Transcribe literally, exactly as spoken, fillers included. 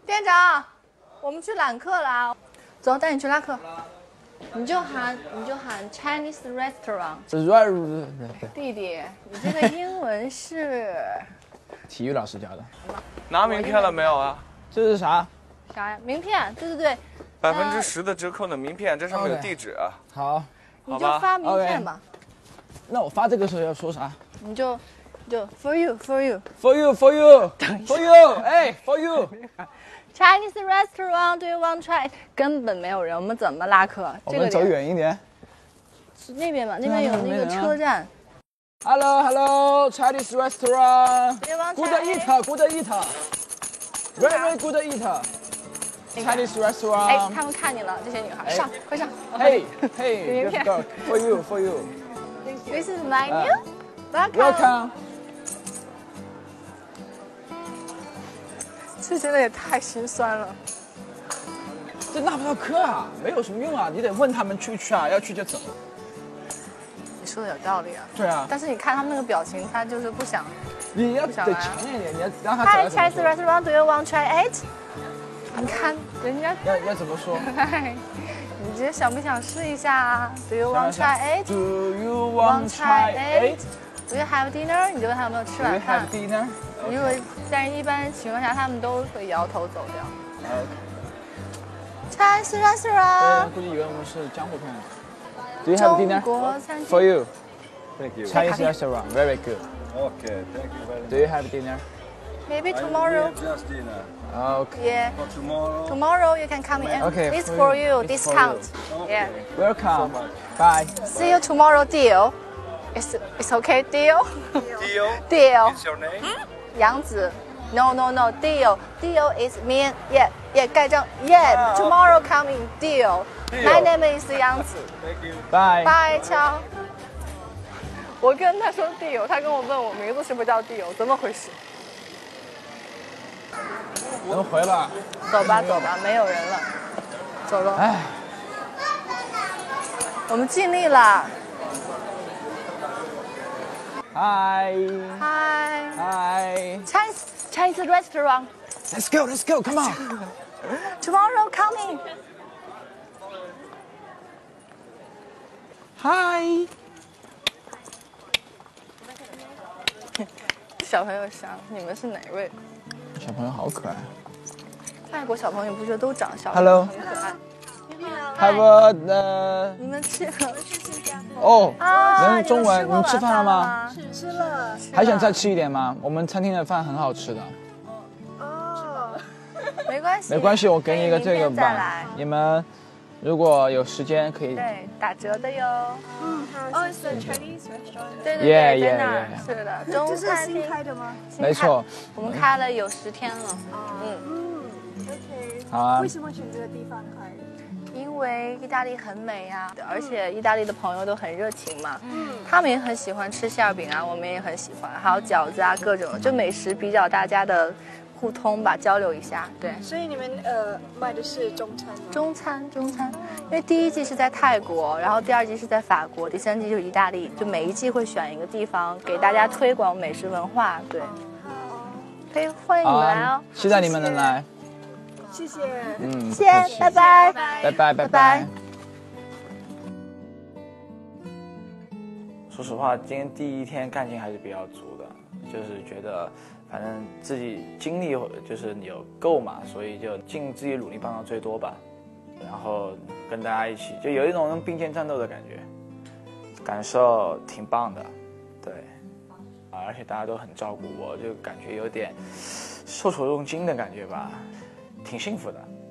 店长，我们去揽客了啊！走，带你去拉客。你就喊，你就喊 Chinese restaurant。弟弟，你这个英文是？ 体育老师教的。 拿名片了没有啊？ 这是啥？ 啥呀？名片？对对对。 百分之十的折扣的名片，这上面有地址。 好。 你就发名片吧。 那我发这个时候要说啥？ 你就，就 for you for you for you for you for you， 哎 for you。 Chinese restaurant, do you want to try？ 根本没有人，我们怎么拉客？ 我们走远一点。 那边吧，那边有那个车站。 Hello Hello Chinese restaurant. Good eat, good eat. Very good eat. Chinese restaurant. 哎，他们看你了，这些女孩，上，快上。 Hey hey, let's go. For you for you. This is menu. Welcome. 这真的也太心酸了。 这拉不到客啊，没有什么用啊，你得问他们去不去啊，要去就走。 你说的有道理啊。 对啊。 但是你看他们那个表情，他就是不想。 你要得强一点，你要让他。 Hi Chinese restaurant, do you want to try it？ 你看人家要要怎么说？ 你觉得想不想试一下啊 ？Do you want to try it? Do you want to try it? Do you have dinner？ 你就问他有没有吃晚饭。 Do you have dinner？ 如果但是一般情况下，他们都会摇头走掉。Chinese restaurant。 估计以为我们是江湖片。Do you have dinner? 中国餐厅。 For you. Thank you. Chinese restaurant, very good. Okay, thank you very much. Do you have dinner? Maybe tomorrow. Just dinner. Okay. Yeah. For tomorrow. Tomorrow you can come in. Okay. It's for you. It's Discount. For you. Yeah. Welcome. Bye. See you tomorrow. Deal. It's it's okay. Deal. Deal. Deal. What's your name? 杨子。No no no. Deal. Deal is mean. Yeah yeah. 盖章。Yeah. Tomorrow coming. Deal. My name is 杨子。 Thank you. Bye. Bye. 乔。我跟他说 Deal， 他跟我问我名字是不是叫 Deal， 怎么回事？ 能回了。 走吧走吧，没有人了，走了。 哎， 我们尽力了。 Hi. Hi. Hi. Chinese Chinese restaurant. Let's go. Let's go. Come on. Tomorrow coming. Hi. 小朋友想，你们是哪位？ 小朋友好可爱。 外国小朋友不觉得都长得小 Hello 很可爱 Have a 呃你们去了？ 哦， 啊， 能中文？你们吃饭了吗？ 吃吃了。 还想再吃一点吗？我们餐厅的饭很好吃的。 哦，没关系， 没关系，我给你一个这个吧再来。 你们如果有时间可以。 对，打折的哟。 嗯，哦，是 Chinese restaurant。 对对 Yeah, 对，在 yeah, 那儿 yeah. 是的，中餐厅开的吗？ 没错， 我们开了有十天了。嗯嗯 ，OK。 好啊为什么选这个地方开？ 因为意大利很美呀、啊，而且意大利的朋友都很热情嘛，嗯，他们也很喜欢吃馅饼啊，我们也很喜欢，还有饺子啊，各种就美食比较大家的互通吧，交流一下，对。 所以你们呃卖的是中餐吗？ 中餐，中餐，因为第一季是在泰国，然后第二季是在法国，第三季就是意大利，就每一季会选一个地方给大家推广美食文化，对。可以欢迎你们来哦， 期待你们能来。 谢谢， 嗯， 谢谢，拜拜， 拜拜，拜拜。说实话，今天第一天干劲还是比较足的，就是觉得反正自己精力就是有够嘛，所以就尽自己努力帮到最多吧。然后跟大家一起，就有一种并肩战斗的感觉，感受挺棒的，对。而且大家都很照顾我，就感觉有点受宠若惊的感觉吧。挺幸福的。